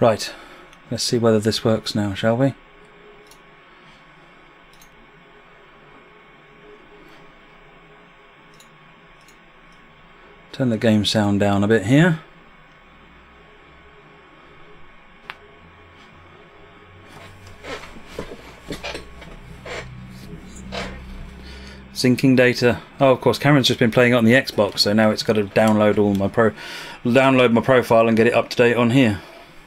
Right, let's see whether this works now, shall we? Turn the game sound down a bit here. Syncing data. Oh, of course, Cameron's just been playing it on the Xbox, so now it's got to download all my download my profile and get it up to date on here.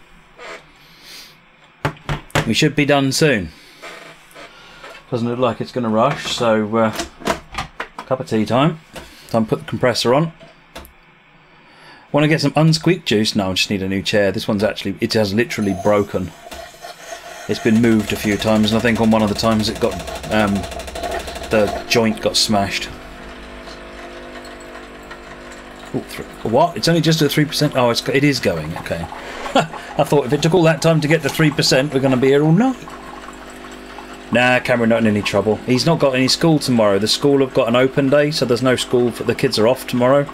We should be done soon. Doesn't look like it's going to rush, so cup of tea time. Time to put the compressor on. Want to get some unsqueak juice? No, I just need a new chair. This one's actually, it has literally broken. It's been moved a few times, and I think on one of the times it got the joint got smashed. Ooh, what? It's only just at 3%. Oh, it is going. Okay. I thought if it took all that time to get to 3%, we're going to be here all night. Nah, Cameron not in any trouble. He's not got any school tomorrow. The school have got an open day, so there's no school. The kids are off tomorrow.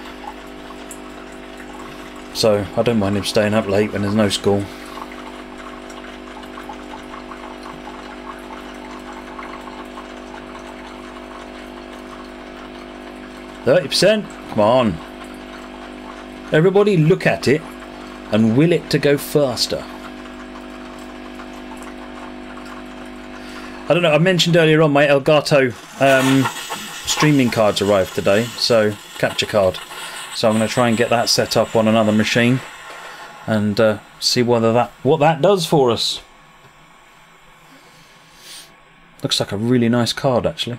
So I don't mind him staying up late when there's no school. %. Come on. Everybody look at it and will it to go faster. I don't know, I mentioned earlier on my Elgato streaming cards arrived today, so capture card. So I'm going to try and get that set up on another machine and see what that does for us. Looks like a really nice card actually.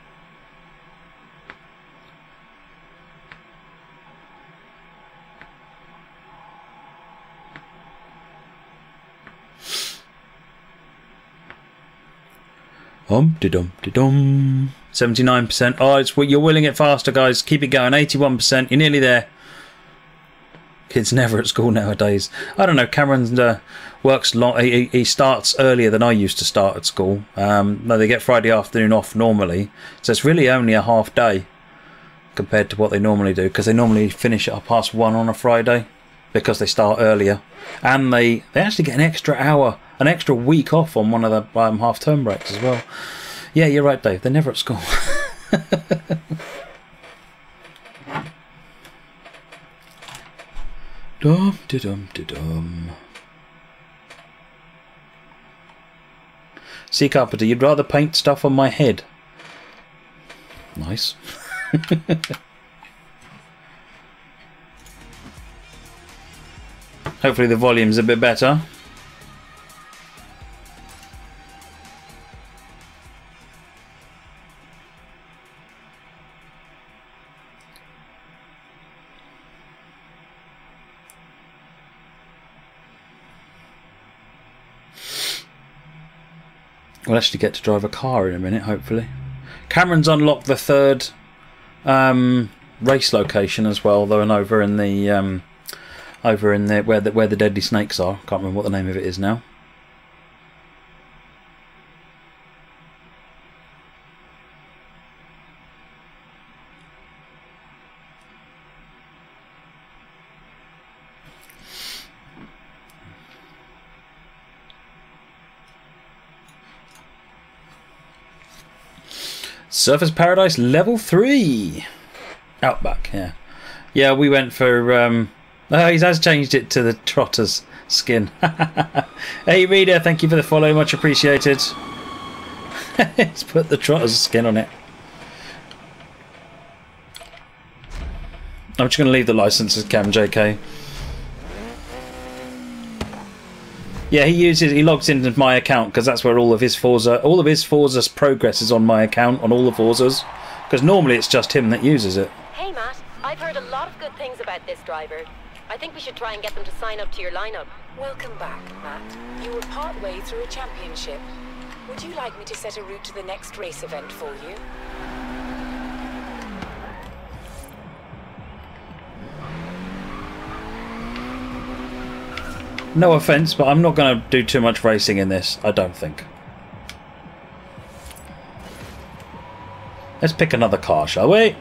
Dum-de-dum-de-dum. 79%. Oh, you're willing it faster, guys. Keep it going. 81%. You're nearly there. Kids never at school nowadays. I don't know. Cameron works long. He starts earlier than I used to start at school. No, they get Friday afternoon off normally, so it's really only a half day compared to what they normally do, because they normally finish at 1:30 on a Friday because they start earlier, and they actually get an extra hour. An extra week off on one of the half-term breaks as well. Yeah, you're right, Dave. They're never at school. Dum de dum de dum. Sea Carpenter, you'd rather paint stuff on my head. Nice. Hopefully the volume's a bit better. We'll actually get to drive a car in a minute, hopefully. Cameron's unlocked the third race location as well, though, and over in the where the deadly snakes are. Can't remember what the name of it is now. Surface Paradise level 3. Outback, yeah. Yeah, we went for he has changed it to the Trotter's skin. Hey Reader, thank you for the follow, much appreciated. Let's put the Trotter's skin on it. I'm just going to leave the license as Cam JK. Yeah, he logs into my account because that's where all of his Forza's progress is on my account, on all the Forzas. Because normally it's just him that uses it. Hey Matt, I've heard a lot of good things about this driver. I think we should try and get them to sign up to your lineup. Welcome back, Matt. You were partway through a championship. Would you like me to set a route to the next race event for you? No offence, but I'm not going to do too much racing in this, I don't think. Let's pick another car, shall we?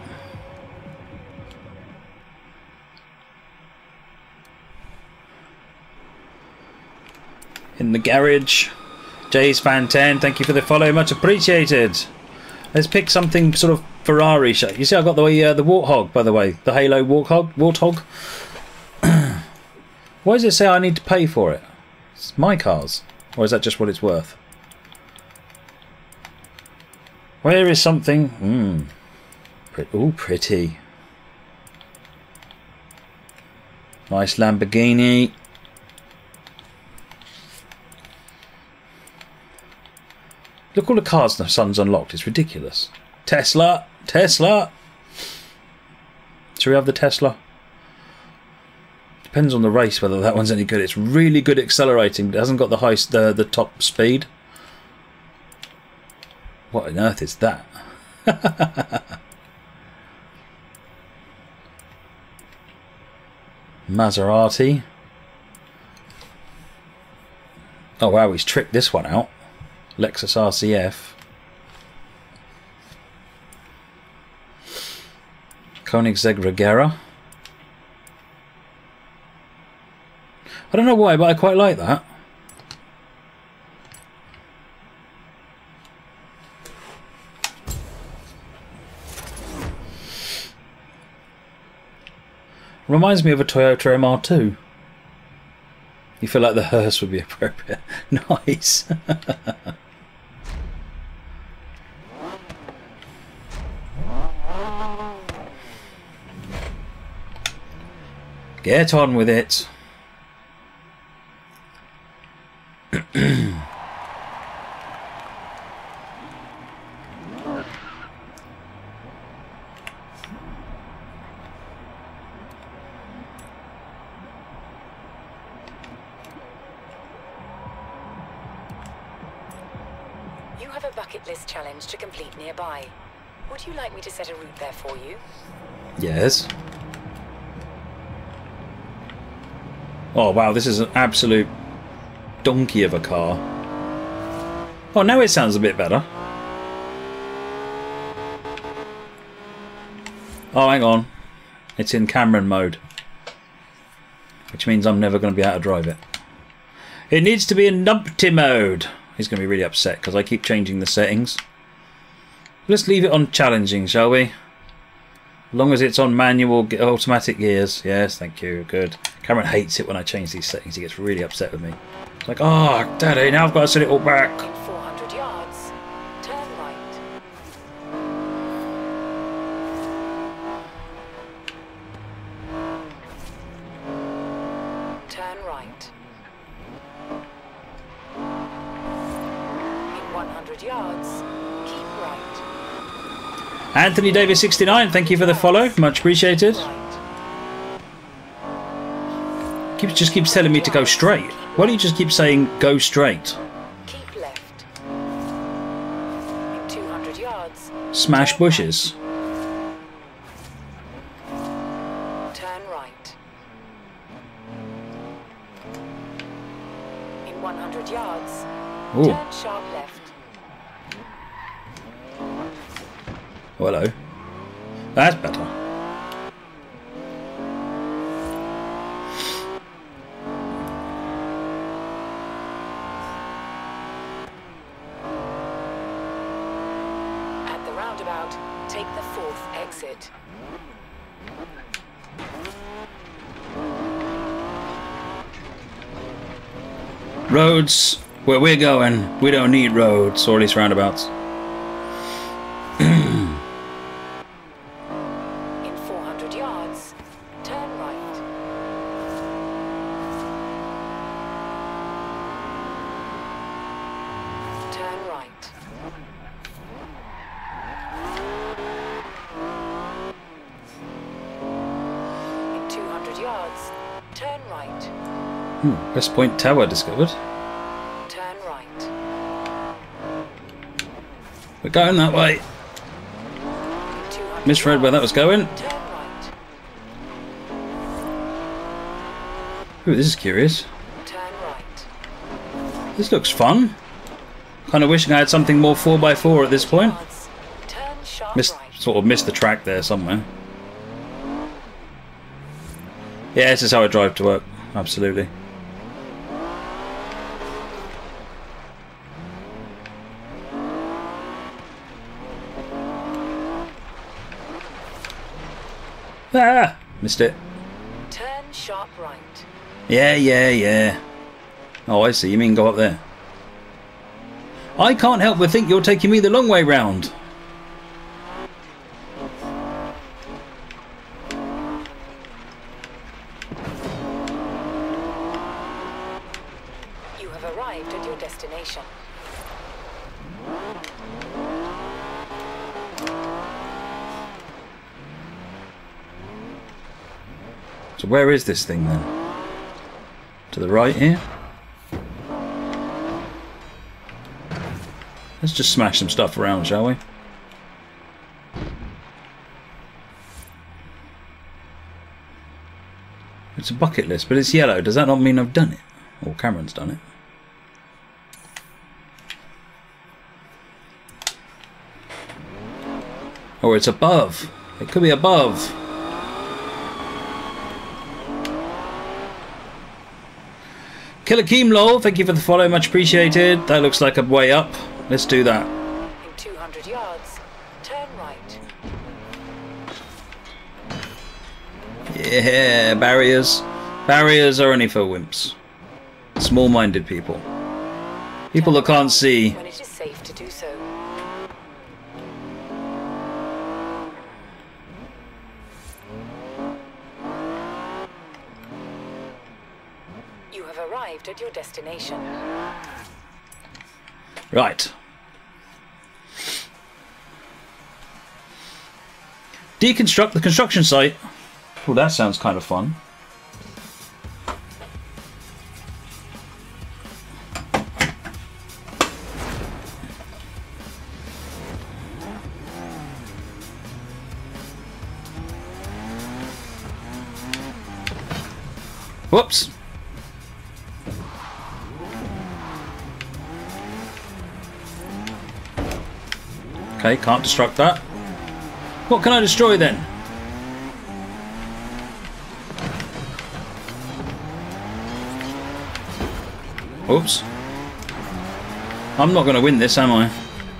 in the garage. Jay's Fan 10, thank you for the follow, much appreciated. Let's pick something sort of Ferrari shape. You see, I got the Warthog, by the way, the Halo Warthog. Why does it say I need to pay for it? It's my cars, or is that just what it's worth? Where is something? Oh, pretty. Nice Lamborghini. Look, all the cars the sun's unlocked. It's ridiculous. Tesla. Tesla. Should we have the Tesla? Depends on the race whether that one's any good. It's really good accelerating, but it hasn't got the top speed. What on earth is that? Maserati. Oh wow, he's tricked this one out. Lexus RCF. Koenigsegg Regera. I don't know why, but I quite like that. Reminds me of a Toyota MR2. You feel like the hearse would be appropriate. Nice. Get on with it. Challenge to complete nearby. Would you like me to set a route there for you? Yes. Oh wow, this is an absolute donkey of a car. Oh, now it sounds a bit better. Oh, hang on. It's in Cameron mode. Which means I'm never going to be able to drive it. It needs to be in numpty mode. He's going to be really upset because I keep changing the settings. Let's leave it on challenging, shall we? As long as it's on manual automatic gears. Yes, thank you. Good. Cameron hates it when I change these settings. He gets really upset with me. It's like, oh, Daddy, now I've got to set it all back. In 400 yards, turn right. Turn right. In 100 yards, keep right. Anthony Davis 69, thank you for the follow, much appreciated. Just keeps telling me to go straight. Why don't you just keep saying go straight? Keep left. In 200 yards. Smash bushes. Turn right. In 100 yards. Ooh. Turn sharp left. Oh, hello. That's better. At the roundabout, take the 4th exit. Roads, where we're going, we don't need roads, or at least roundabouts. In 400 yards, turn right. Turn right. In 200 yards, turn right. West Point Tower discovered. Turn right. We're going that way. In 200 Misread where that was going. Turn right. Ooh, this is curious. Turn right. This looks fun. Kind of wishing I had something more 4x4 at this point. Turn sharp Missed, right. sort of missed the track there somewhere. Yeah, this is how I drive to work. Absolutely. Ah! Missed it. Turn sharp right. Yeah. Oh, I see. You mean go up there. I can't help but think you're taking me the long way round. You have arrived at your destination. So where is this thing then? To the right here? Let's just smash some stuff around, shall we? It's a bucket list, but it's yellow. Does that not mean I've done it? Or Cameron's done it? Or it's above. It could be above. Killer Keemlol, thank you for the follow, much appreciated. That looks like a way up. Let's do that. In 200 yards, turn right. Yeah, barriers. Barriers are only for wimps. Small-minded people. People that can't see. When it is safe to do so. You have arrived at your destination. Right. Deconstruct the construction site. Oh, that sounds kind of fun. Whoops. Okay, can't destruct that. What can I destroy then? Oops. I'm not going to win this, am I?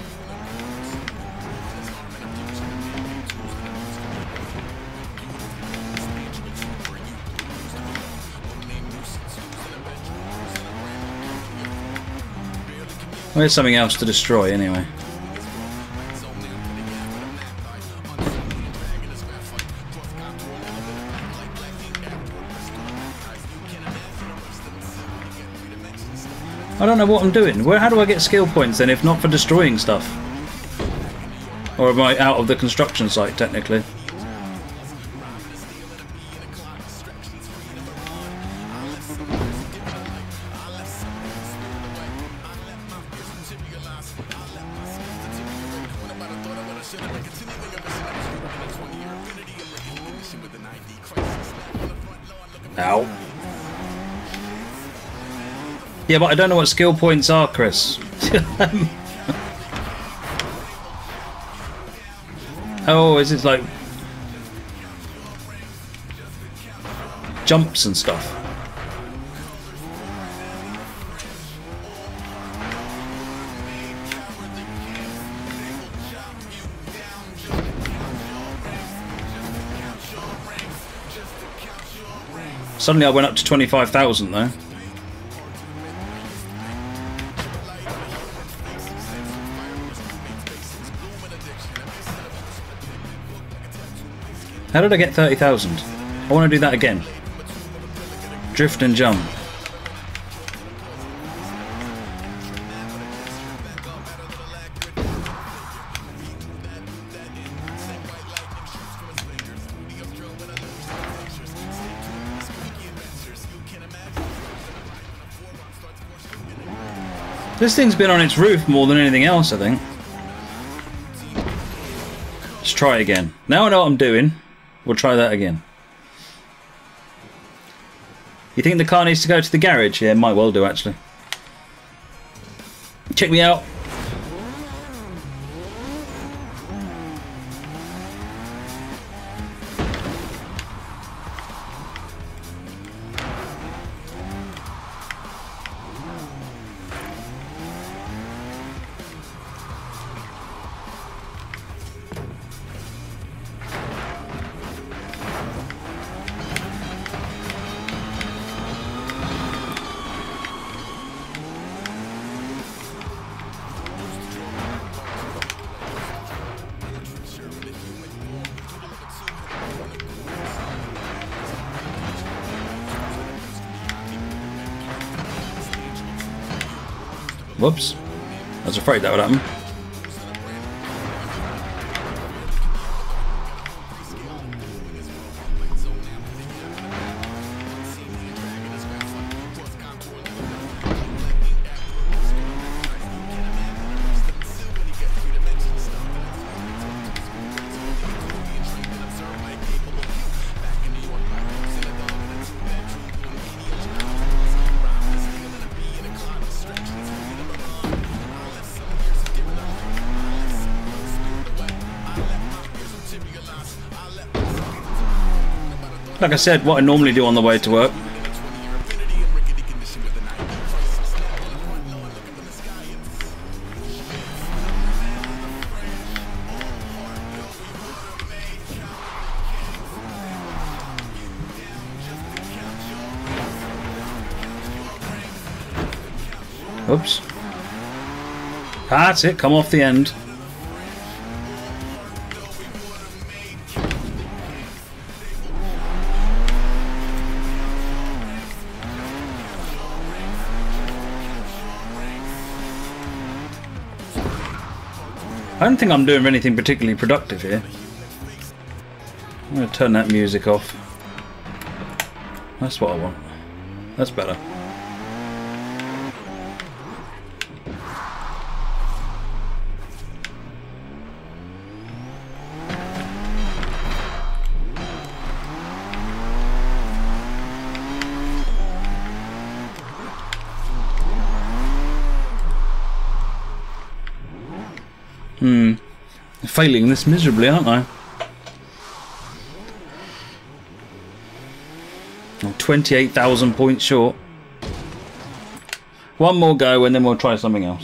There's something else to destroy anyway. I don't know what I'm doing. How do I get skill points then if not for destroying stuff? Or am I out of the construction site technically? Ow. Yeah, but I don't know what skill points are, Chris. Oh, is it like jumps and stuff? Suddenly I went up to 25,000 though. How did I get 30,000? I want to do that again. Drift and jump. This thing's been on its roof more than anything else, I think. Let's try again. Now I know what I'm doing. We'll try that again. You think the car needs to go to the garage? Yeah, it might well do actually. Check me out. Whoops. I was afraid that would happen. Like I said, what I normally do on the way to work. Oops. That's it, come off the end. I don't think I'm doing anything particularly productive here. I'm going to turn that music off. That's what I want. That's better. Failing this miserably, aren't I? I'm 28,000 points short. One more go and then we'll try something else.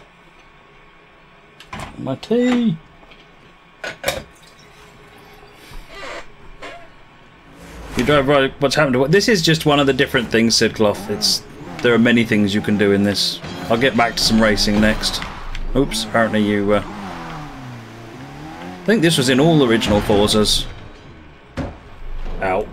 My tea! You drive right, what's happened to what? This is just one of the different things, Sid Cloth. There are many things you can do in this. I'll get back to some racing next. Oops, apparently you... I think this was in all original Forzas. Ow.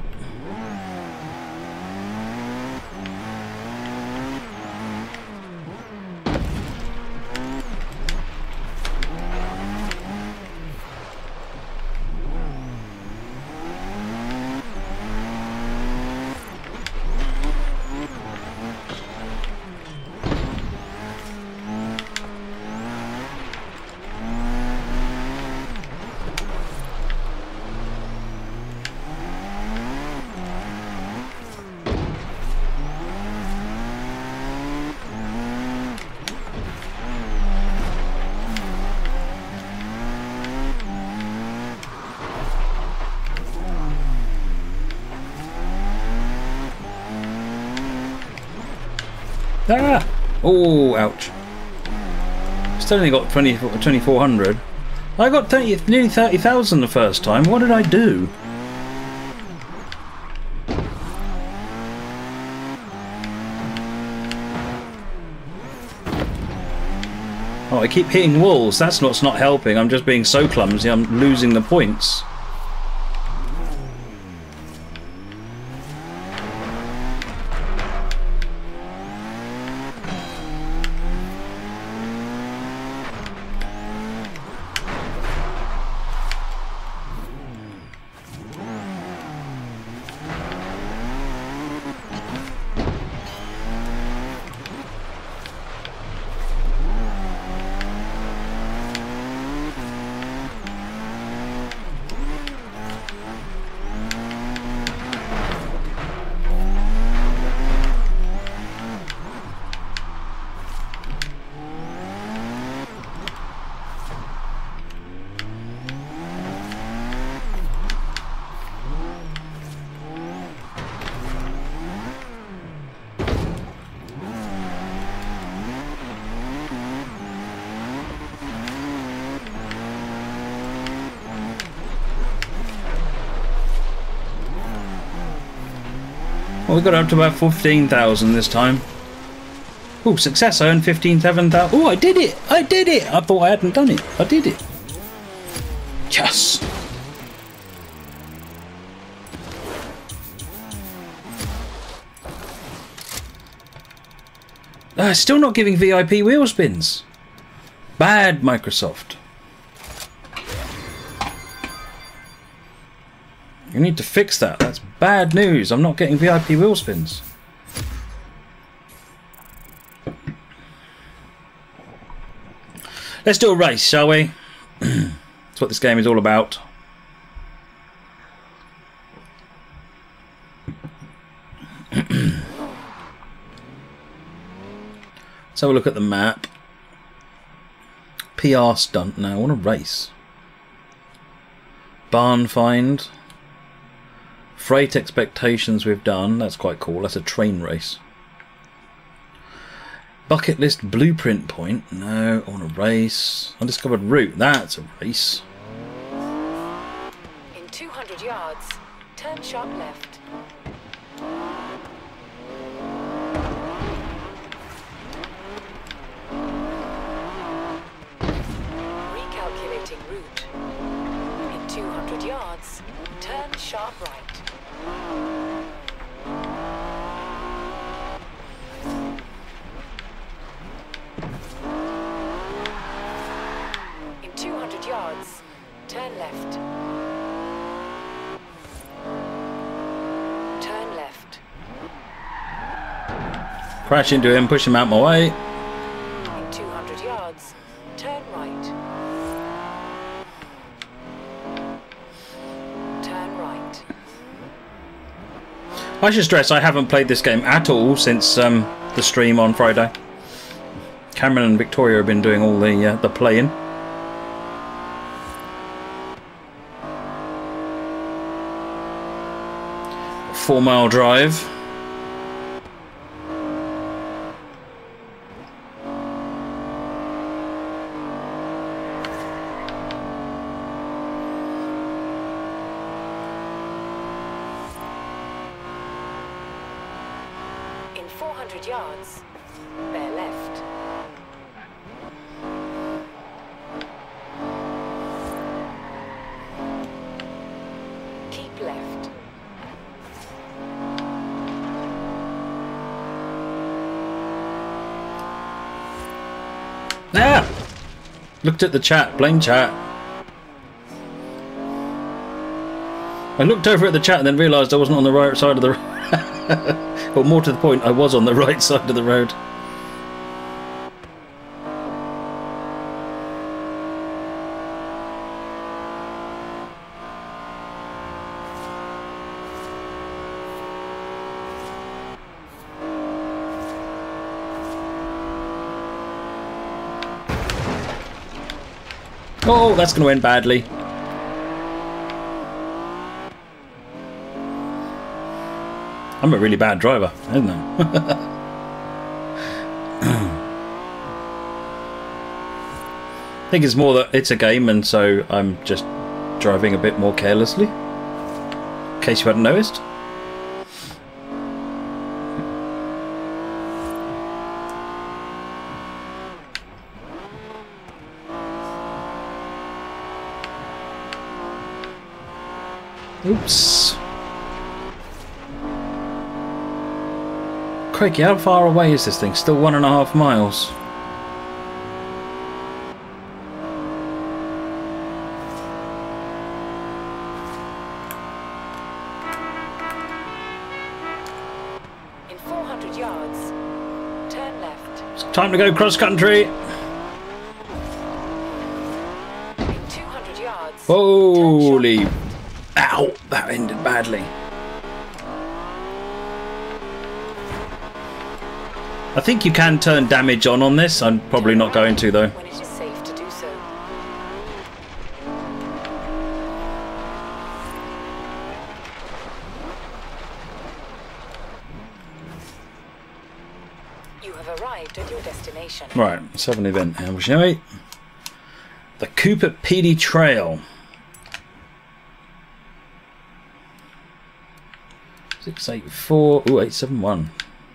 Ah! Oh, ouch. Still only got 2,400. I got nearly 30,000 the first time. What did I do? Oh, I keep hitting walls. That's what's not helping. I'm just being so clumsy. I'm losing the points. Well, we got up to about 15,000 this time. Oh, success! I earned 15,000. Oh, I did it! I did it! I thought I hadn't done it. I did it. Yes. Still not giving VIP wheel spins. Bad, Microsoft. You need to fix that. That's bad news. I'm not getting VIP wheel spins. Let's do a race, shall we? That's what this game is all about. Let's have a look at the map. PR stunt now. I want a race. Barn find. Freight expectations we've done. That's quite cool. That's a train race. Bucket list blueprint point. No, I want a race. Undiscovered route. That's a race. In 200 yards, turn sharp left. Recalculating route. In 200 yards, turn sharp right. In 200 yards, turn left. Turn left. Crash into him, push him out my way. In 200 yards, turn right. Turn right. I should stress I haven't played this game at all since the stream on Friday. Cameron and Victoria have been doing all the playing. A 4-mile drive. In 400 yards, bear left. Keep left. Ah! Looked at the chat, blame chat. I looked over at the chat and then realised I wasn't on the right side of the road. Or more to the point, I was on the right side of the road. Oh, that's going to end badly. I'm a really bad driver, isn't I? I think it's more that it's a game and so I'm just driving a bit more carelessly. In case you hadn't noticed. Oops. Crikey, how far away is this thing? Still 1.5 miles. In 400 yards, turn left. It's time to go cross country. In 200 yards, Holy. Ow, that ended badly. I think you can turn damage on this. I'm probably not going to though. when it is safe to do so. You have arrived at your destination. Right, let's have an event now, shall we? The Cooper PD Trail. 684. Ooh, 871.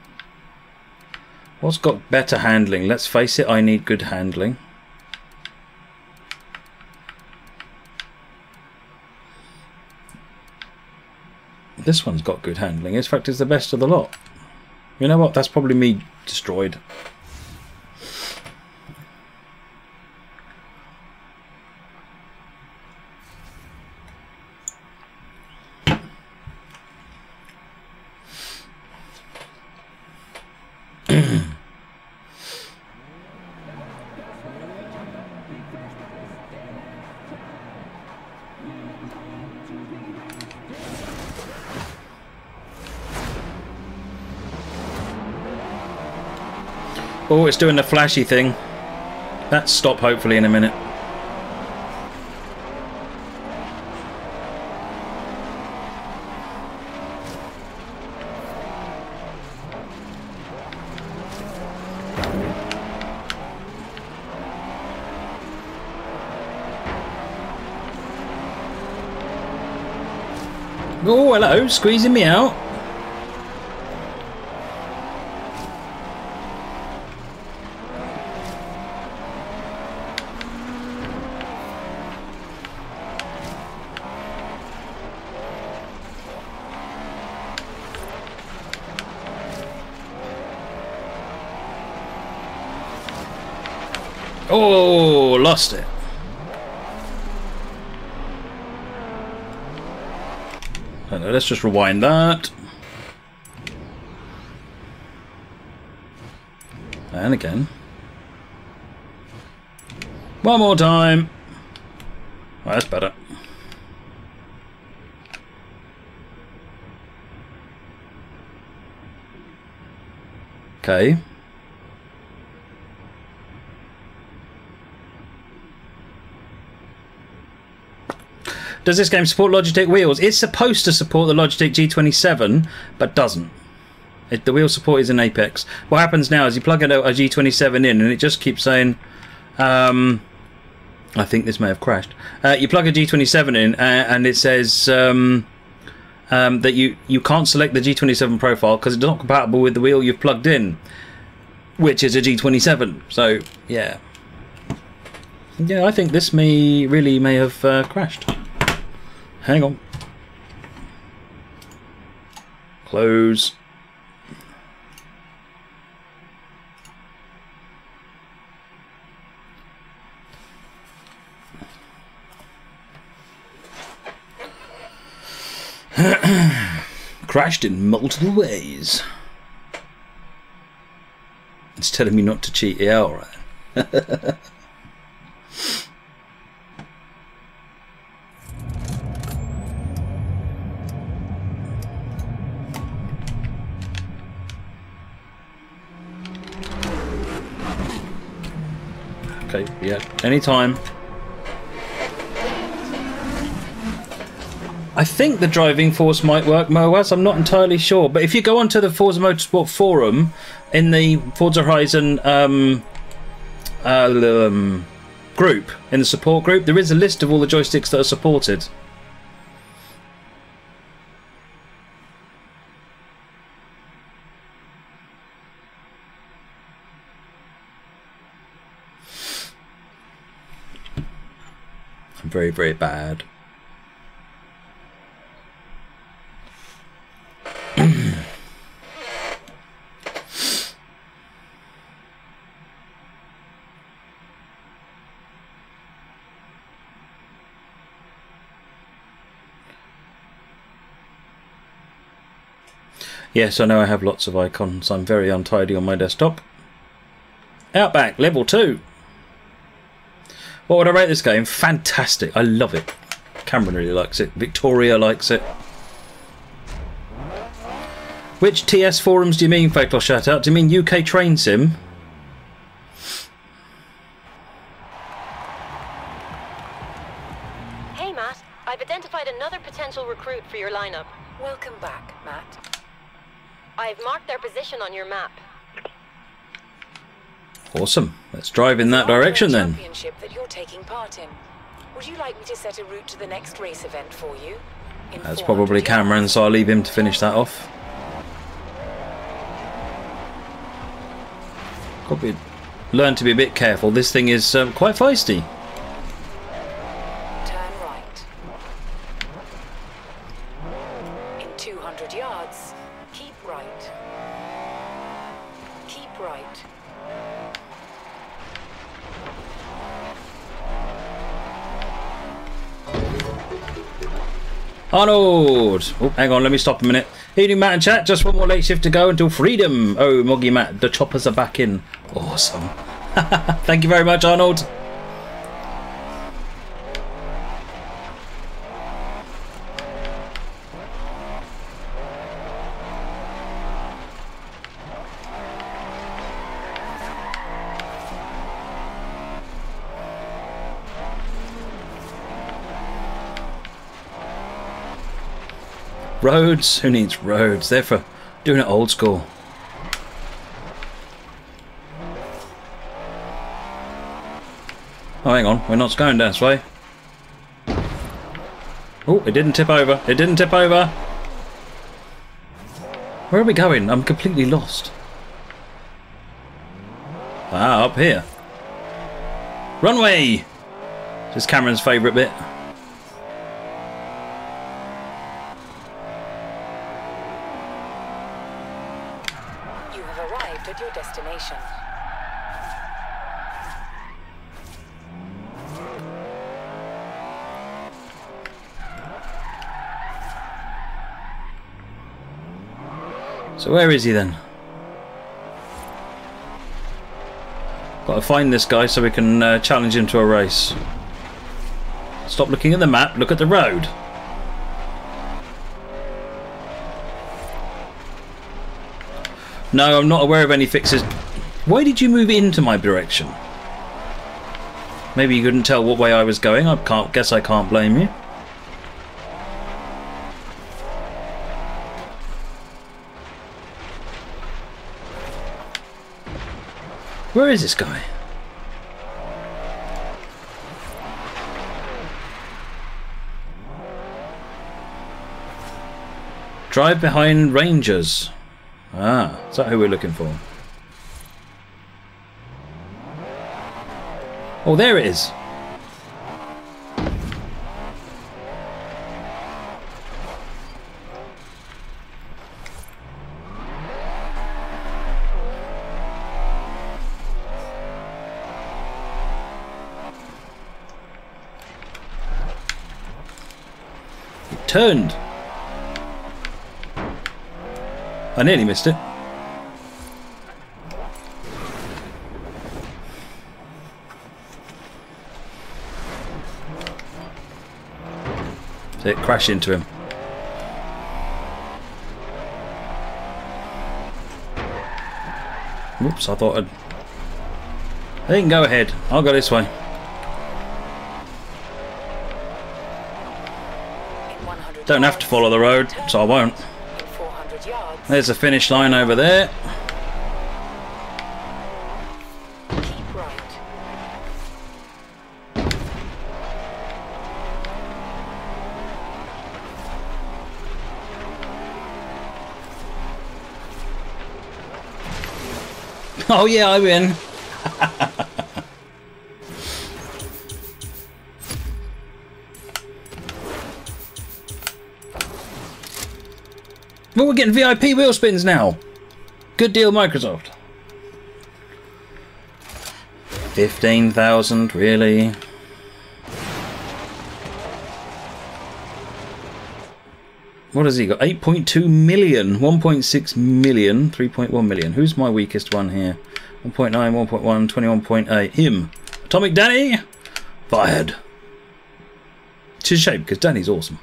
What's got better handling? Let's face it, I need good handling. This one's got good handling. In fact, it's the best of the lot. You know what? That's probably me destroyed. Oh, it's doing the flashy thing. That's stop hopefully in a minute. Oh, hello, squeezing me out. Oh, lost it. Let's just rewind that. And again. One more time. Oh, that's better. Okay. Does this game support Logitech wheels? It's supposed to support the Logitech G27, but doesn't. The wheel support is in Apex. What happens now is you plug a G27 in and it just keeps saying... I think this may have crashed. You plug a G27 in and it says that you can't select the G27 profile because it's not compatible with the wheel you've plugged in, which is a G27. So, yeah. Yeah, I think this may have crashed. Hang on. Close. Crashed in multiple ways. It's telling me not to cheat. Yeah, alright. Okay, yeah, anytime. I think the driving force might work, Moaz, I'm not entirely sure. But if you go onto the Forza Motorsport forum, in the Forza Horizon group, in the support group, there is a list of all the joysticks that are supported. I'm very, very bad. Yes, I know I have lots of icons. I'm very untidy on my desktop. Outback, level 2. What would I rate this game? Fantastic. I love it. Cameron really likes it. Victoria likes it. Which TS forums do you mean, Fatal Shoutout? Do you mean UK Train Sim? Hey, Matt. I've identified another potential recruit for your lineup. Welcome back, Matt. I've marked their position on your map. Awesome. Let's drive in that direction then. Championship that you're taking part in. Would you like me to set a route to the next race event for you? That's probably Cameron, so I'll leave him to finish that off. Got to learn to be a bit careful. This thing is quite feisty. Turn right. In 200 yards, keep right. right. Arnold! Oh, hang on, let me stop a minute. Evening, Matt and chat. Just one more late shift to go until freedom. Oh, Moggy Matt, the choppers are back in. Awesome. Thank you very much, Arnold. Roads? Who needs roads? They're for doing it old school. Oh, hang on. We're not going this way. Oh, it didn't tip over. It didn't tip over. Where are we going? I'm completely lost. Ah, up here. Runway! This is Cameron's favourite bit. You have arrived at your destination. So where is he then? Got to find this guy so we can challenge him to a race. Stop looking at the map, look at the road. No, I'm not aware of any fixes. Why did you move into my direction? Maybe you couldn't tell what way I was going. Guess I can't blame you. Where is this guy? Drive behind Rangers. Ah, is that who we're looking for? Oh, there it is. It turned. I nearly missed it. So it crashed into him. Whoops, I thought I'd... They can go ahead. I'll go this way. Don't have to follow the road, so I won't. There's the finish line over there. Keep right. Oh yeah, I win. Well, we're getting VIP wheel spins now. Good deal, Microsoft. 15,000, really? What has he got? 8.2 million, 1.6 million, 3.1 million. Who's my weakest one here? 1.9, 1.1, 21.8. Him. Atomic Danny. Fired. It's a shame because Danny's awesome.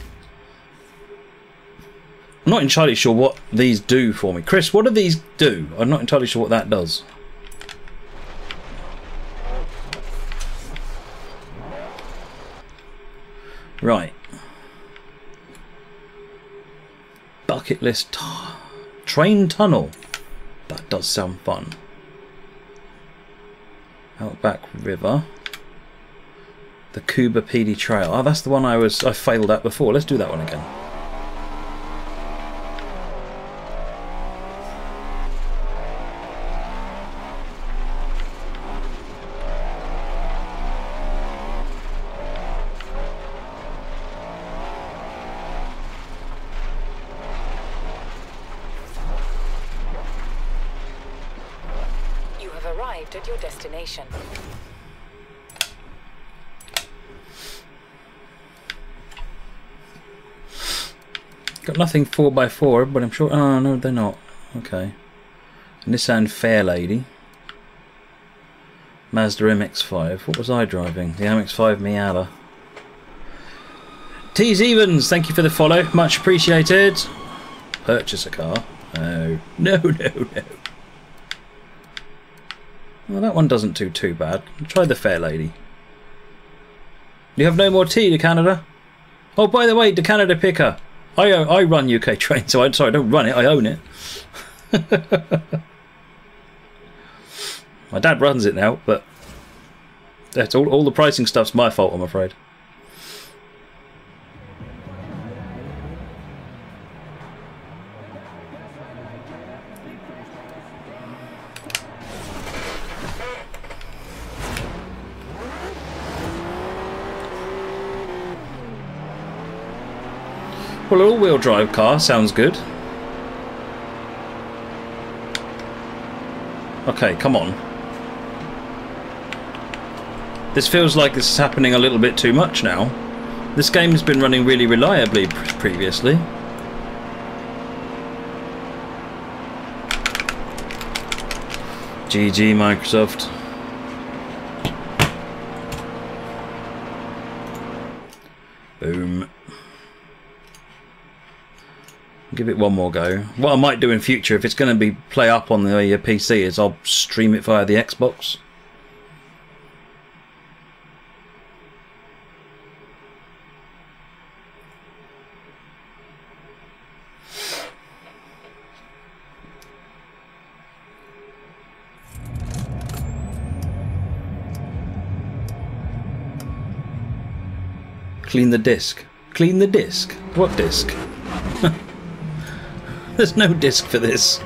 I'm not entirely sure what these do for me. Chris, what do these do? I'm not entirely sure what that does. Right. Bucket list. Train tunnel. That does sound fun. Outback River. The Cuba PD Trail. Oh, that's the one I failed at before. Let's do that one again. have arrived at your destination. Got nothing 4x4, but I'm sure... Oh, no, they're not. Okay. Nissan Fairlady. Mazda MX-5. What was I driving? The MX-5 Miata. Tees Evans, thank you for the follow. Much appreciated. Purchase a car. No. No, no, no. Well, that one doesn't do too bad. Try the Fairlady. You have no more tea to Canada? Oh, by the way, the Canada Picker. I run UK Train, so I'm sorry, I don't run it, I own it. My dad runs it now, but that's all the pricing stuff's my fault, I'm afraid. Well, an all-wheel drive car sounds good. Okay, come on. This feels like this is happening a little bit too much now. This game has been running really reliably previously. GG Microsoft. Boom. Give it one more go. What I might do in future, if it's going to be play up on the PC, is I'll stream it via the Xbox. Clean the disc. Clean the disc? What disc? There's no disc for this.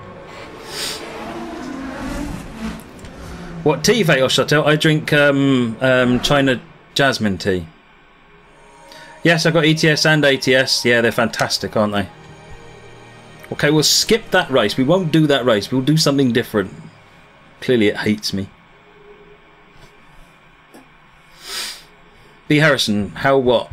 What tea, Veil Chateau? I drink China jasmine tea. Yes, I've got ETS and ATS. Yeah, they're fantastic, aren't they? Okay, we'll skip that race. We won't do that race. We'll do something different. Clearly it hates me. B. Harrison, how what?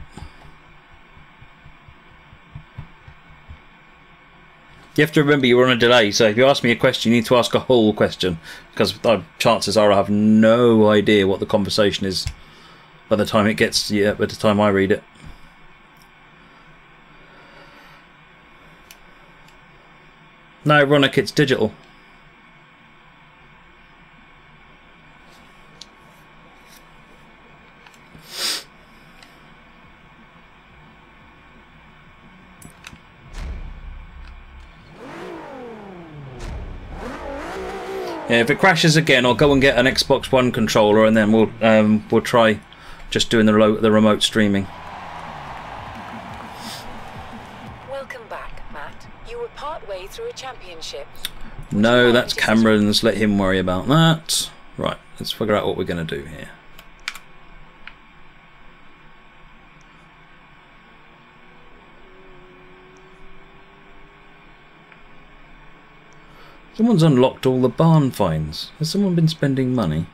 You have to remember you're on a delay, so if you ask me a question, you need to ask a whole question, because chances are I have no idea what the conversation is by the time it gets, by the time I read it. No, Ronick, it's digital. Yeah, if it crashes again, I'll go and get an Xbox One controller, and then we'll try just doing the remote streaming. Welcome back, Matt. You were partway through a championship. No, that's Cameron's. Let him worry about that. Right, let's figure out what we're going to do here. Someone's unlocked all the barn finds. Has someone been spending money?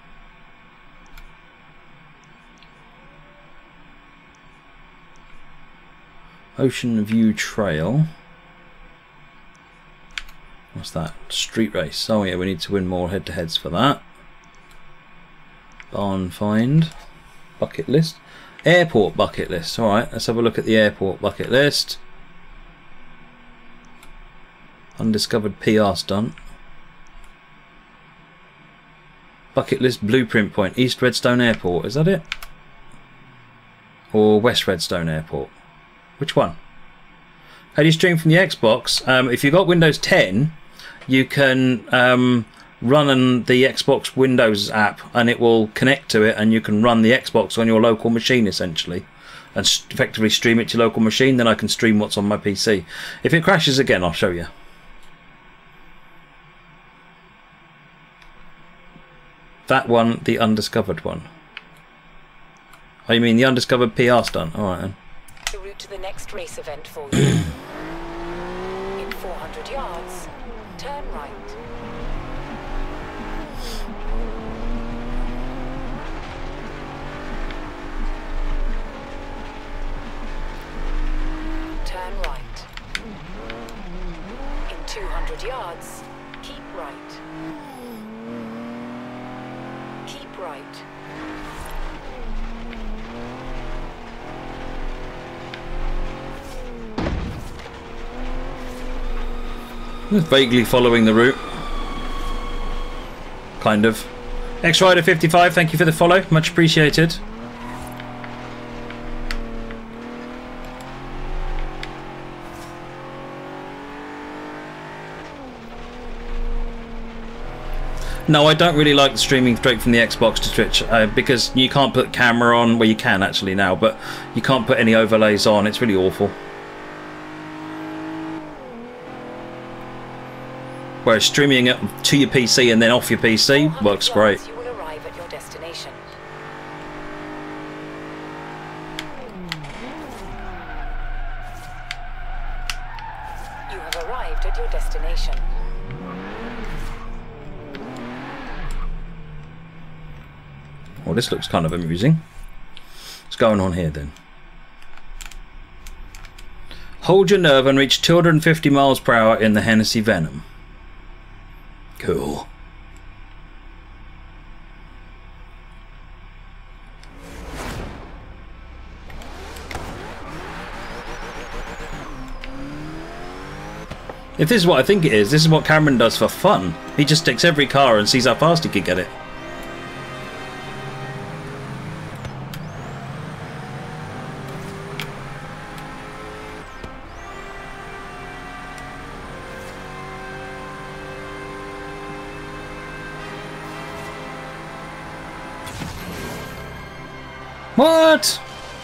Ocean View Trail. What's that? Street race. Oh yeah, we need to win more head-to-heads for that. Barn find. Bucket list. Airport bucket list. Alright, let's have a look at the airport bucket list. Undiscovered PR stunt. Bucket list blueprint point. East Redstone Airport. Is that it? Or West Redstone Airport? Which one? How do you stream from the Xbox? If you've got Windows 10, you can run the Xbox Windows app, and it will connect to it, and you can run the Xbox on your local machine essentially, and effectively stream it to your local machine. Then I can stream what's on my PC. If it crashes again, I'll show you. That one, the undiscovered one. Oh, you mean the undiscovered PR stunt? Alright then. The route to the next race event for you. In 400 yards, turn right. 100 yards. Keep right. Keep right. Vaguely following the route. Kind of. X-Rider 55, thank you for the follow. Much appreciated. No, I don't really like streaming straight from the Xbox to Twitch because you can't put camera on. Well, you can actually now, but you can't put any overlays on. It's really awful. Whereas streaming it to your PC and then off your PC works great. You will arrive at your destination. You have arrived at your destination. Well, this looks kind of amusing. What's going on here then? Hold your nerve and reach 250 miles per hour in the Hennessy Venom. Cool. If this is what I think it is, this is what Cameron does for fun. He just takes every car and sees how fast he can get it. What?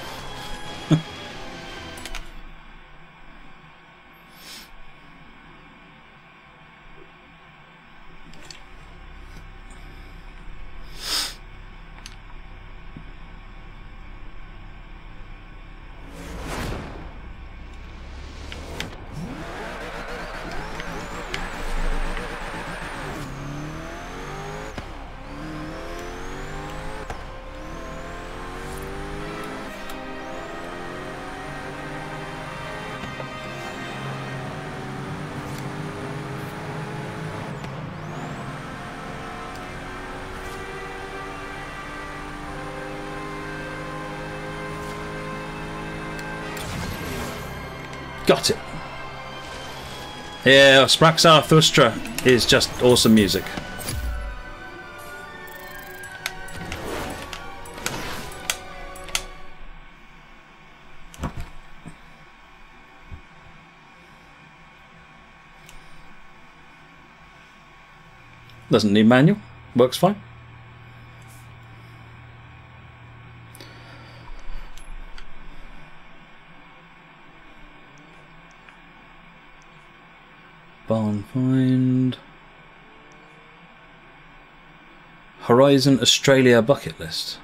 Got it. Yeah, Sprax Zarathustra is just awesome music. Doesn't need manual, works fine. Barn find. Horizon Australia bucket list.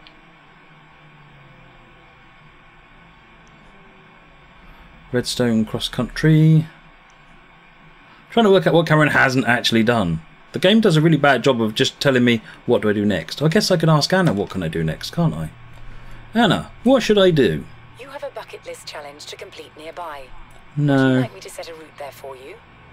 Redstone cross country. Trying to work out what Cameron hasn't actually done. The game does a really bad job of just telling me what do I do next. I guess I can ask Anna what can I do next, can't I? Anna, what should I do? You have a bucket list challenge to complete nearby. No. Would you like me to set a route there for you?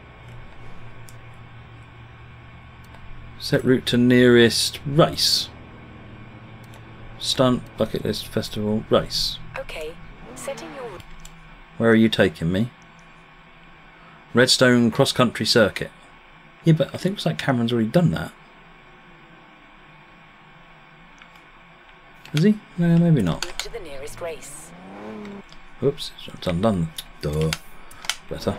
Set route to nearest race. Stunt, bucket list, festival, race. Okay, setting your... Where are you taking me? Redstone cross-country circuit. Yeah, but I think it looks like Cameron's already done that. Has he? No, maybe not. Route to the nearest race. Oops, it's undone. Duh. Better.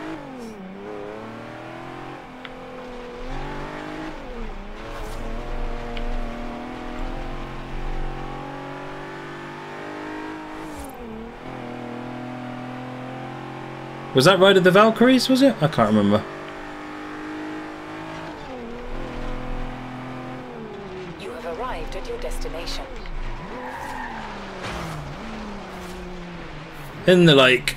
Was that Ride of the Valkyries, was it? I can't remember. You have arrived at your destination. In the lake.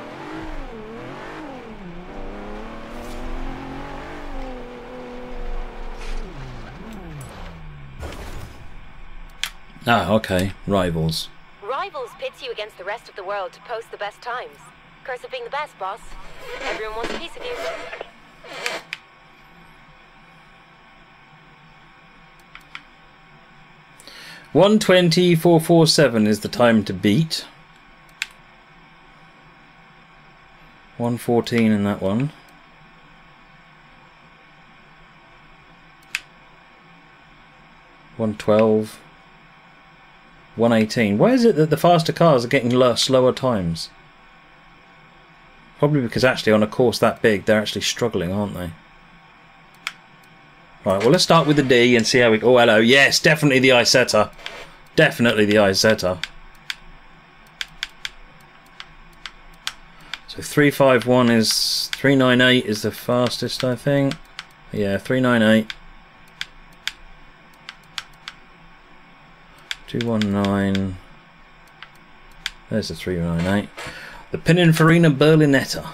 Ah, okay. Rivals. Rivals pits you against the rest of the world to post the best times. Curse of being the best, boss. Everyone wants a piece of you. 1:20.447 is the time to beat. 1:14 in that one. 1:12. 1:18. Why is it that the faster cars are getting slower times? Probably because actually on a course that big they're actually struggling, aren't they? Right, well let's start with the D and see how we... Oh, hello. Yes, definitely the Isetta. Definitely the Isetta. So 351 is... 398 is the fastest, I think. Yeah, 398. 219. There's the 398. The Pininfarina Berlinetta.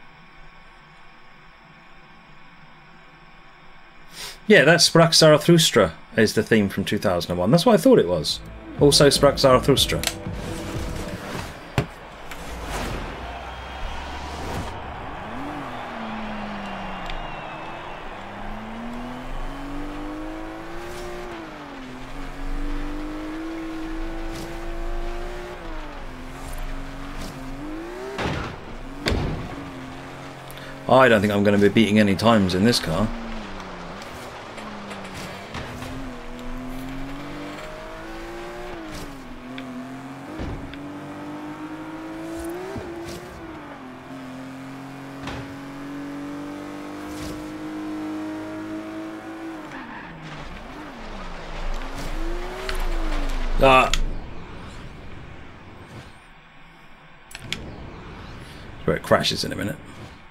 Yeah, that's Sprach Zarathustra is the theme from 2001. That's what I thought it was. Also Sprach Zarathustra. I don't think I'm going to be beating any times in this car. Where it crashes in a minute.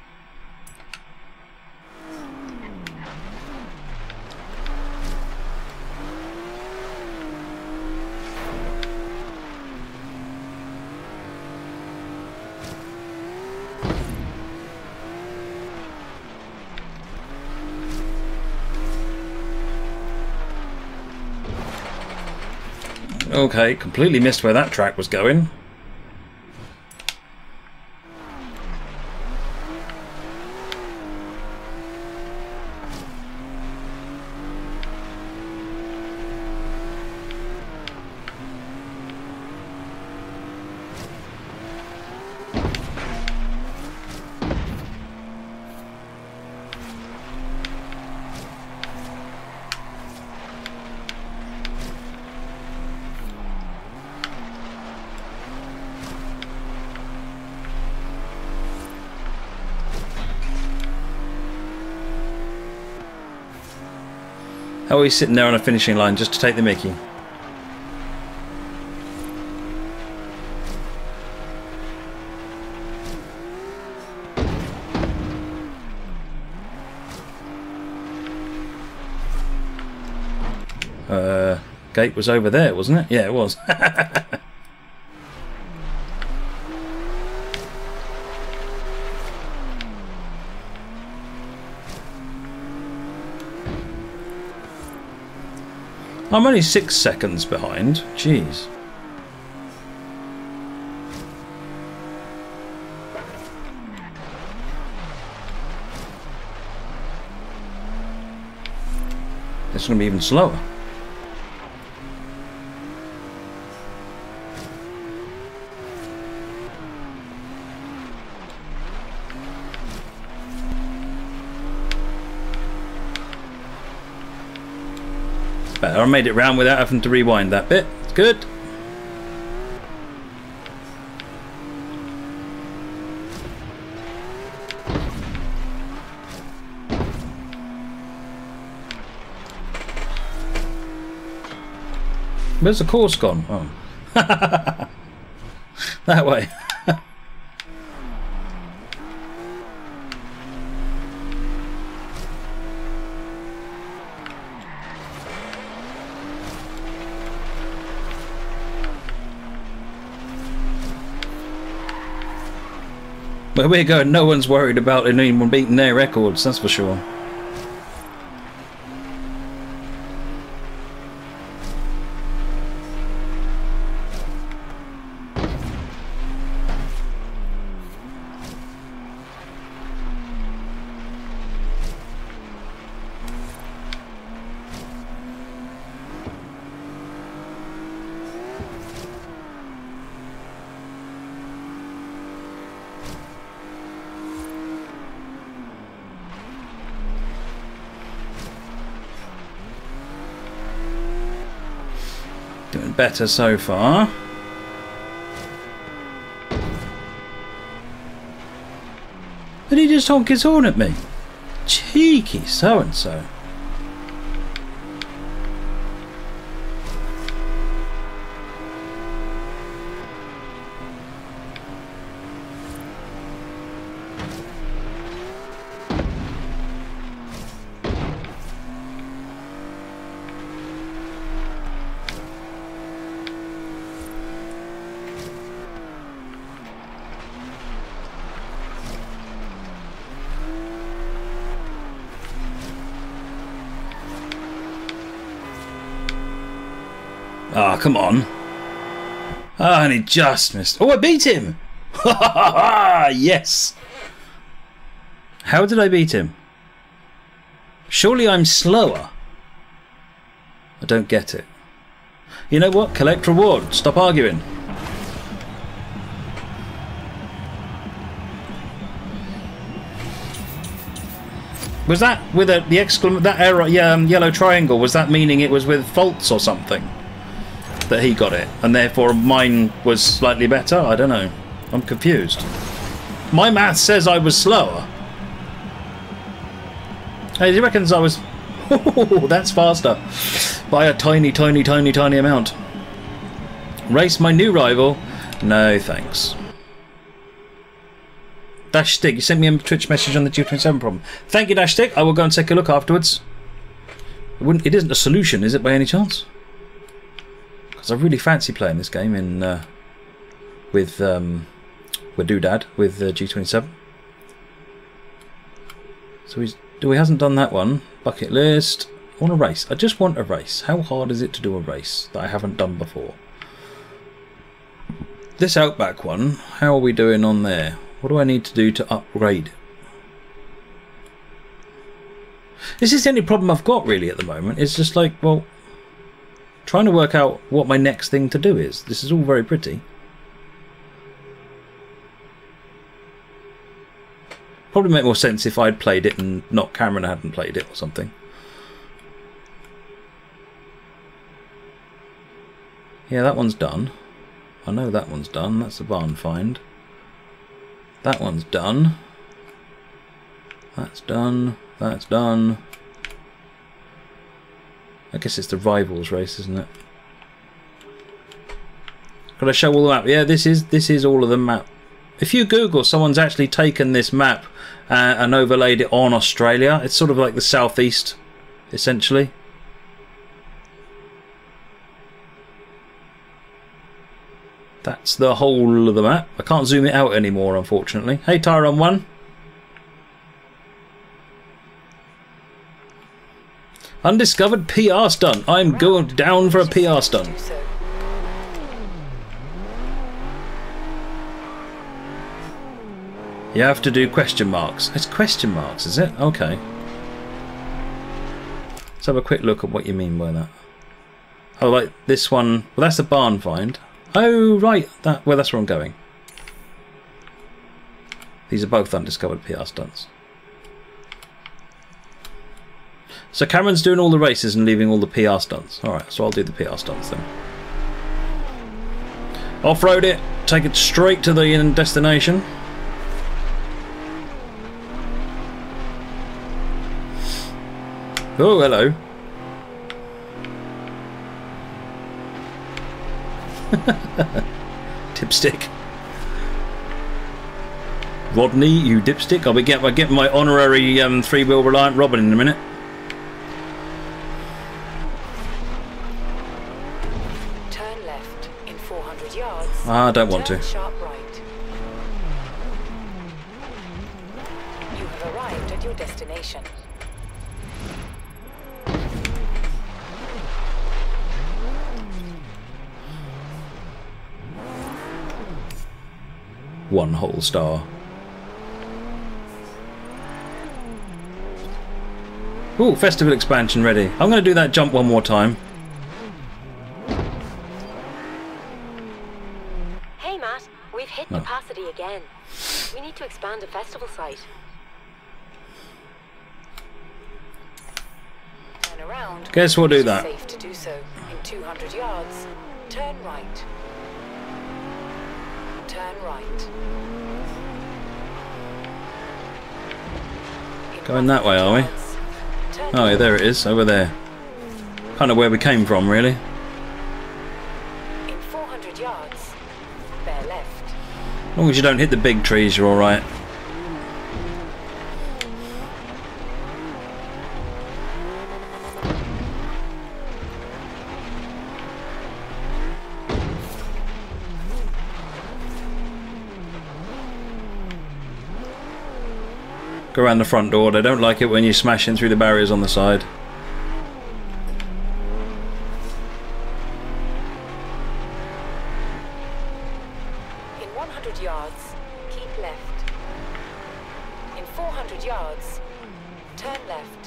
Okay, completely missed where that track was going. How are we sitting there on a finishing line just to take the mickey? Gate was over there, wasn't it? Yeah, it was. I'm only 6 seconds behind. Jeez. It's going to be even slower. Better. I made it round without having to rewind that bit. It's good. Where's the course gone? Oh. That way. Where we're going, no one's worried about anyone beating their records, that's for sure. Doing better so far. Did he just honk his horn at me? Cheeky so-and-so. Ah, oh, come on. Ah, oh, and he just missed. Oh, I beat him! Ha ha ha! Yes! How did I beat him? Surely I'm slower. I don't get it. You know what? Collect reward. Stop arguing. Was that with the exclamation, that error, yellow triangle? Was that meaning it was with faults or something that he got it, and therefore mine was slightly better? I don't know. I'm confused. My math says I was slower. Hey, he reckons I was. Oh, that's faster by a tiny amount. Race my new rival? No, thanks. Dash Stick, you sent me a Twitch message on the G27 problem. Thank you, Dash Stick. I will go and take a look afterwards. It isn't a solution, is it, by any chance? Because I really fancy playing this game in with Doodad with G27. So he hasn't done that one. Bucket list. I want a race. I just want a race. How hard is it to do a race that I haven't done before? This Outback one. How are we doing on there? What do I need to do to upgrade? This is the only problem I've got really at the moment. It's just like, well, trying to work out what my next thing to do is. This is all very pretty. Probably make more sense if I'd played it and not Cameron hadn't played it or something. Yeah, that one's done. I know that one's done. That's a barn find. That one's done. That's done. That's done. I guess it's the rivals race, isn't it? Could I show all the map? Yeah, this is all of the map. If you Google, someone's actually taken this map and overlaid it on Australia. It's sort of like the southeast, essentially. That's the whole of the map. I can't zoom it out anymore, unfortunately. Hey, Tyron 1. Undiscovered PR stunt. I'm going down for a PR stunt. You have to do question marks. It's question marks, is it? Okay. Let's have a quick look at what you mean by that. Oh, like this one. Well, that's a barn find. Oh, right. Well, that's where I'm going. These are both undiscovered PR stunts. So Cameron's doing all the races and leaving all the PR stunts. Alright, so I'll do the PR stunts then. Off-road it. Take it straight to the destination. Oh, hello. Dipstick. Rodney, you dipstick. I'll be getting my honorary three-wheel reliant Robin in a minute. Turn left in 400 yards. Ah, I don't want to. Sharp right. You have arrived at your destination. One whole star. Ooh, festival expansion ready. I'm going to do that jump one more time. Hey Matt, we've hit capacity again. We need to expand the festival site. Turn around. Guess we'll do that. Safe to do so in 200 yards. Turn right. Turn right. Going that way, are we? Oh, yeah, there it is, over there. Kind of where we came from, really. In 400 yards, bear left. As long as you don't hit the big trees, you're alright. Go around the front door. They don't like it when you're smashing through the barriers on the side. In 100 yards, keep left. In 400 yards, turn left.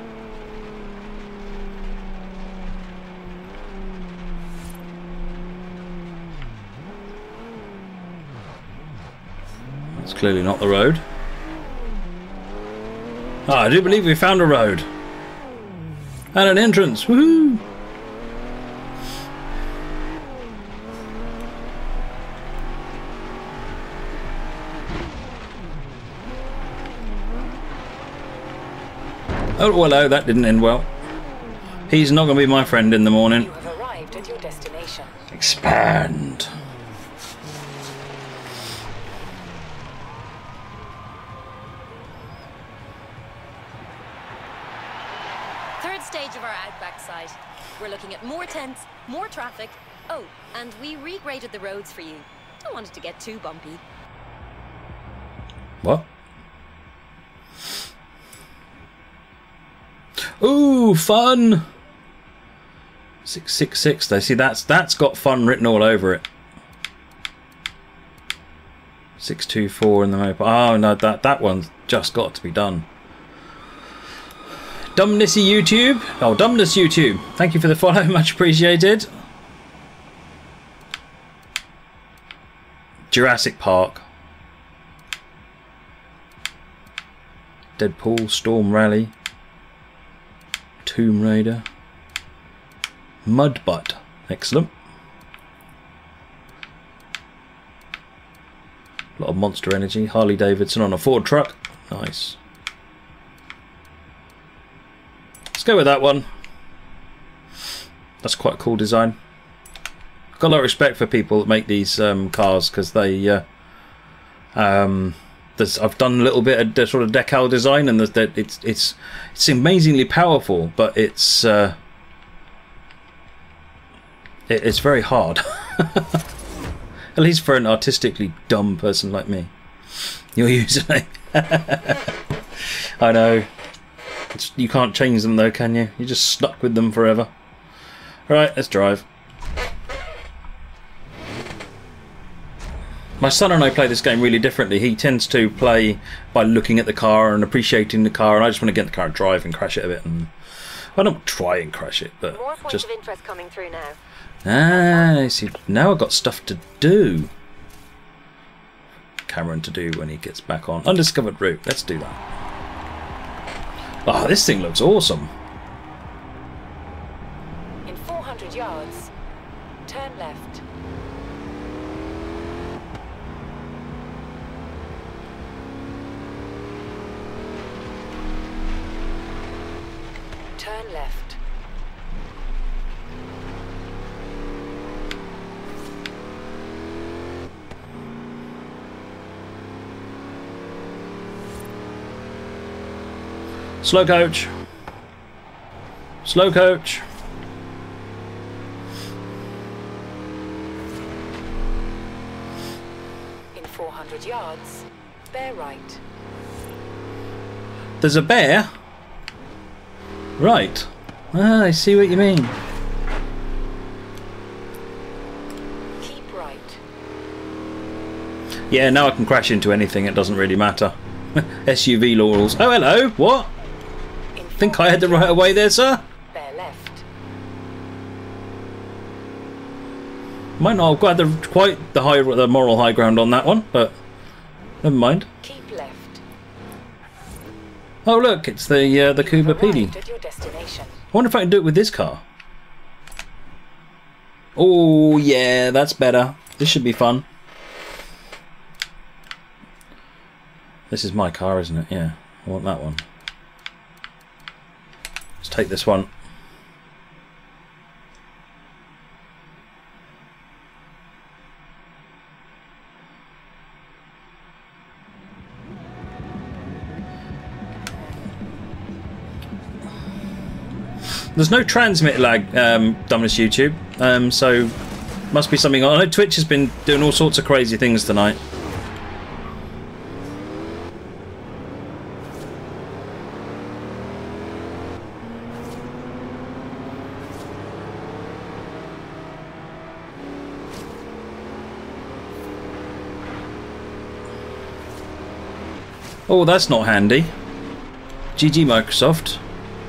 That's clearly not the road. Ah, I do believe we found a road. And an entrance. Woohoo! Oh, hello, that didn't end well. He's not going to be my friend in the morning. You have arrived at your destination. Expand. Third stage of our outback site. We're looking at more tents, more traffic. Oh, and we regraded the roads for you. Don't want it to get too bumpy. What? Ooh, fun! 666 though. See, that's got fun written all over it. 624 in the mobile. Oh no, that one's just got to be done. Dumbnessy YouTube. Oh, Dumbness YouTube. Thank you for the follow, much appreciated. Jurassic Park. Deadpool, Storm Rally. Tomb Raider. Mudbutt. Excellent. A lot of Monster Energy. Harley Davidson on a Ford truck. Nice. Let's go with that one. That's quite a cool design. I've got a lot of respect for people that make these cars because they I've done a little bit of the sort of decal design, and it's amazingly powerful, but it's very hard. At least for an artistically dumb person like me. Your username. I know. You can't change them though, can you? You're just stuck with them forever. Right, let's drive. My son and I play this game really differently. He tends to play by looking at the car and appreciating the car, and I just want to get in the car and drive and crash it a bit. And I don't try and crash it, but More points just... of interest coming through now. Ah, I see. Now I've got stuff to do. Cameron to do when he gets back on. Undiscovered route. Let's do that. Oh, this thing looks awesome. In 400 yards, turn left. Turn left. Slow coach. Slow coach. In 400 yards, bear right. There's a bear? Right. Ah, I see what you mean. Keep right. Yeah, now I can crash into anything. It doesn't really matter. SUV laurels. Oh, hello. What? Think I had the right of way there, sir? Bear left. Might not have got quite the moral high ground on that one, but never mind. Keep left. Oh look, it's the Kuba PD. At your destination. I wonder if I can do it with this car. Oh, yeah, that's better. This should be fun. This is my car, isn't it? Yeah, I want that one. Let's take this one. There's no transmit lag, Dominus YouTube, so must be something. I know Twitch has been doing all sorts of crazy things tonight. Oh, that's not handy. GG Microsoft.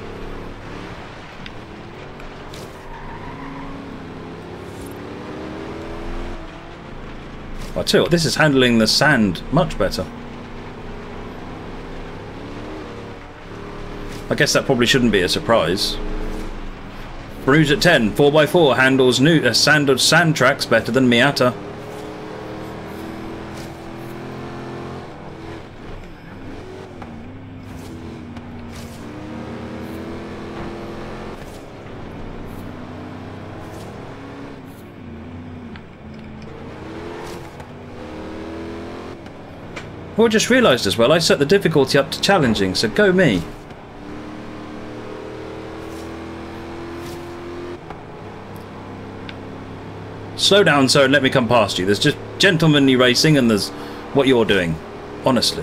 I tell you what, this is handling the sand much better. I guess that probably shouldn't be a surprise. Bruise at 10, 4x4 handles new sand tracks better than Miata. Well, I just realised as well, I set the difficulty up to challenging, so go me. Slow down, sir, and let me come past you. There's just gentlemanly racing and there's what you're doing. Honestly.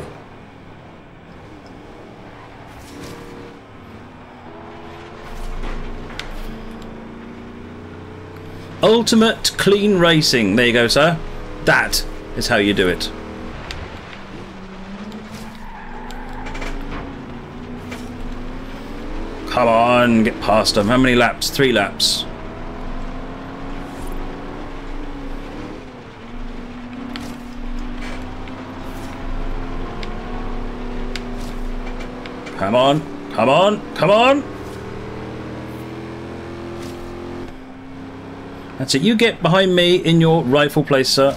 Ultimate clean racing. There you go, sir. That is how you do it. Come on, get past them. How many laps? 3 laps. Come on, come on, come on. That's it. You get behind me in your rightful place, sir.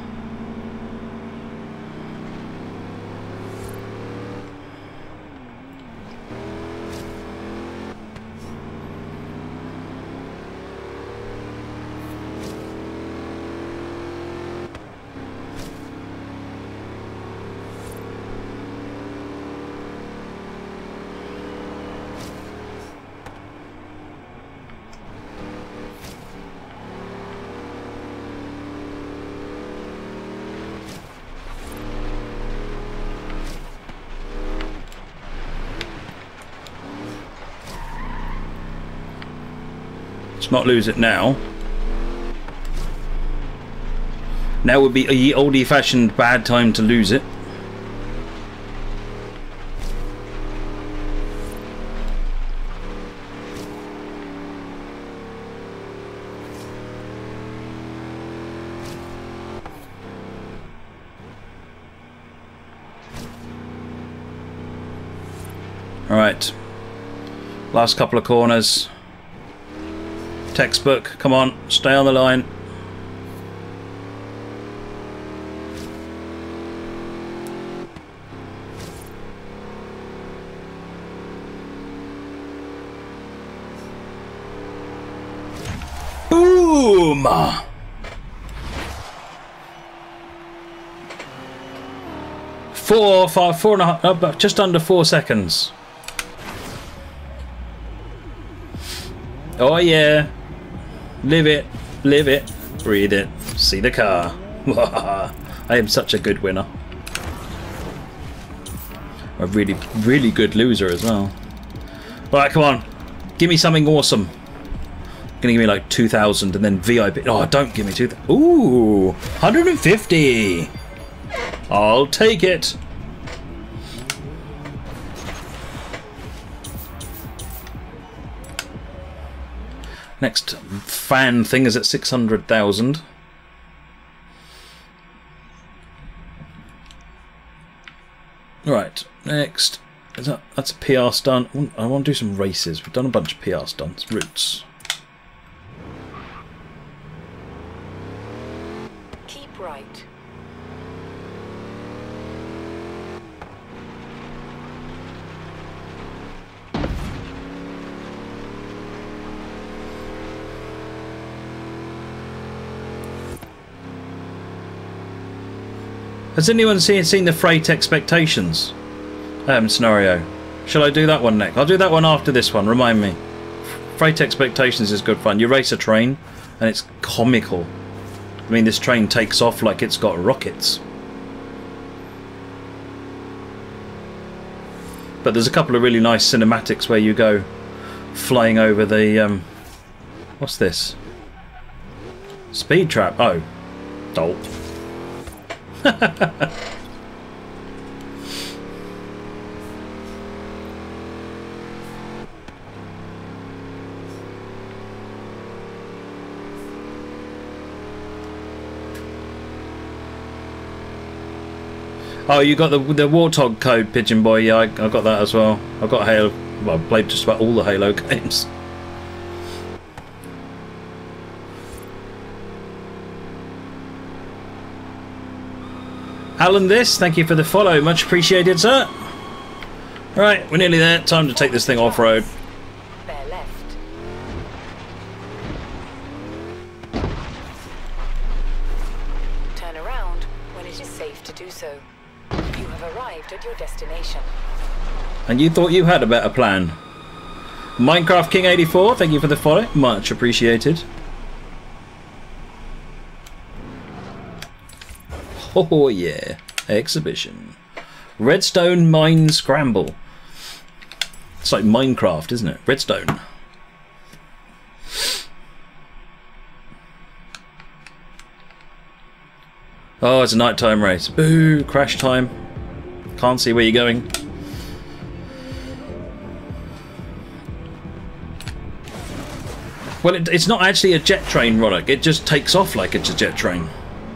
Let's not lose it now. Now would be a oldie-fashioned bad time to lose it. All right. Last couple of corners. Textbook, come on, stay on the line. Boom! 4.5, just under 4 seconds. Oh yeah. Live it, breathe it, see the car. I am such a good winner. A really, really good loser as well. Alright, come on. Give me something awesome. Gonna give me like 2,000 and then VIP. Oh, don't give me 2,000. Ooh, 150. I'll take it. Next fan thing is at 600,000. Right, next. That's a PR stunt. I want to do some races. We've done a bunch of PR stunts. Routes. Has anyone seen the Freight Expectations scenario? Shall I do that one next? I'll do that one after this one, remind me. Freight Expectations is good fun. You race a train and it's comical. I mean, this train takes off like it's got rockets. But there's a couple of really nice cinematics where you go flying over the... what's this? Speed trap. Oh. Dope. Oh, you got the Warthog code, Pigeon Boy. Yeah, I got that as well. I've got Halo. Well, I've played just about all the Halo games. Alan, thank you for the follow. Much appreciated, sir. Right, we're nearly there. Time to take this thing off-road. Bear left. Turn around when it is safe to do so. You have arrived at your destination. And you thought you had a better plan. Minecraft King 84, thank you for the follow. Much appreciated. Oh yeah, exhibition. Redstone Mine Scramble. It's like Minecraft, isn't it? Redstone. Oh, it's a nighttime race. Boo, crash time. Can't see where you're going. Well, it's not actually a jet train, Roddick. It just takes off like it's a jet train.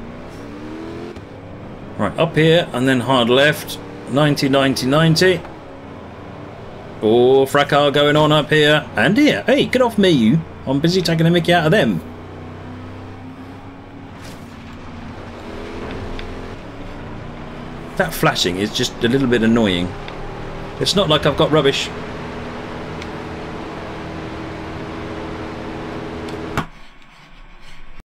Right, up here and then hard left. 90, 90, 90. Oh, fracas going on up here and here. Hey, get off me, you. I'm busy taking a mickey out of them. That flashing is just a little bit annoying. It's not like I've got rubbish.